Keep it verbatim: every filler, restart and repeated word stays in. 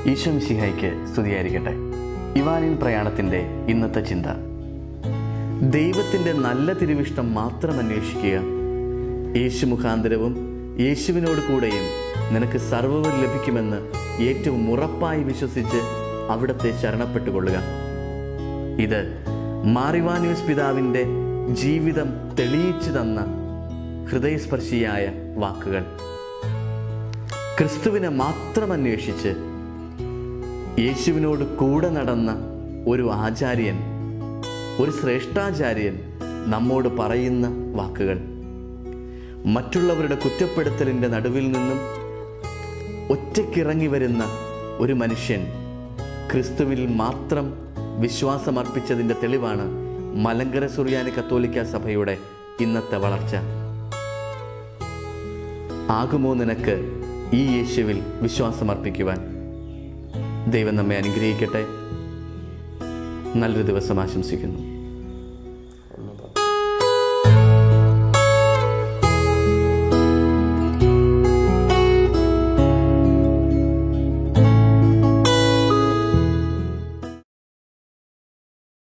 ഈശോ മിശിഹായ്ക്ക് സ്തുതിയായിരിക്കട്ടെ. ഇവാനിയൻ പ്രയാണത്തിൻ്റെ ഇന്നത്തെ ചിന്ത: ദൈവത്തിൻ്റെ നല്ല തിരുവിഷ്ടം മാത്രം അന്വേഷിക്കുക. യേശു മുഖാന്തരവും യേശുവിനോട് കൂടെയും നിനക്ക് സർവ്വവും ലഭിക്കുമെന്ന് ഏറ്റവും ഉറപ്പായി വിശ്വസിച്ച് അവിടത്തെ ശരണപ്പെട്ടുകൊള്ളുക. ഇത് മാറിവാനിയോസ് പിതാവിൻ്റെ ജീവിതം തെളിയിച്ചു തന്ന ഹൃദയസ്പർശിയായ വാക്കുകൾ. ക്രിസ്തുവിനെ മാത്രം അന്വേഷിച്ച് യേശുവിനോട് കൂടെ നടന്ന ഒരു ആചാര്യൻ, ഒരു ശ്രേഷ്ഠാചാര്യൻ നമ്മോട് പറയുന്ന വാക്കുകൾ. മറ്റുള്ളവരുടെ കുറ്റപ്പെടുത്തലിൻ്റെ നടുവിൽ നിന്നും ഒറ്റയ്ക്കിറങ്ങി വരുന്ന ഒരു മനുഷ്യൻ ക്രിസ്തുവിൽ മാത്രം വിശ്വാസമർപ്പിച്ചതിൻ്റെ തെളിവാണ് മലങ്കര സുറിയാനി കത്തോലിക്ക സഭയുടെ ഇന്നത്തെ വളർച്ച. ആകുമോ നിനക്ക് ഈ യേശുവിൽ വിശ്വാസമർപ്പിക്കുവാൻ? ദൈവം നമ്മെ അനുഗ്രഹിക്കട്ടെ. നല്ലൊരു ദിവസം ആശംസിക്കുന്നു.